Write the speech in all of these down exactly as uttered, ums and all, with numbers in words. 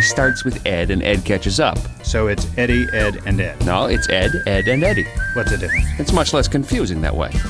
starts with Ed and Ed catches up. So it's Eddie, Ed, and Ed. No, it's Ed, Ed, and Eddie. What's the difference? It's much less confusing that way.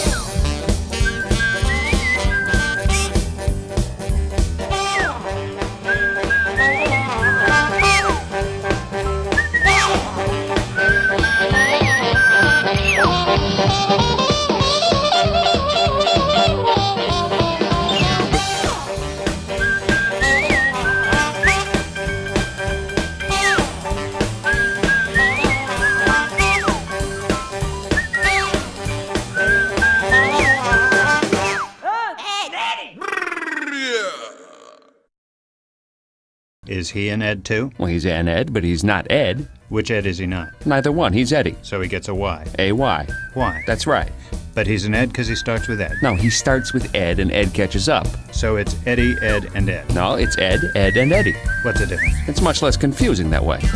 Is he an Ed too? Well, he's an Ed, but he's not Ed. Which Ed is he not? Neither one. He's Eddie. So he gets a Y. A Y. Why? That's right. But he's an Ed because he starts with Ed. No, he starts with Ed and Ed catches up. So it's Eddie, Ed, and Ed. No, it's Ed, Ed, and Eddie. What's the difference? It's much less confusing that way.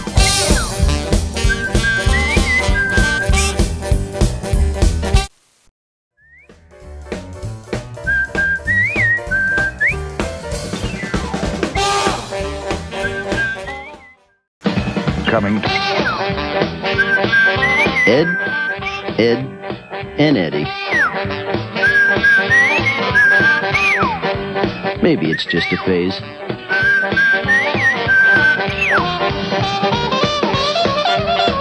Coming. Ed, Ed, and Eddie. Maybe it's just a phase.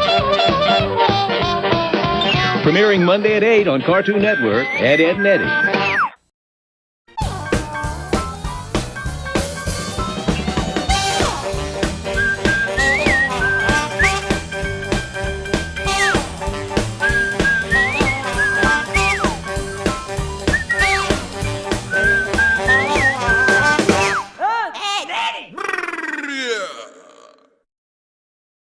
Premiering Monday at eight on Cartoon Network, Ed, Ed, and Eddie.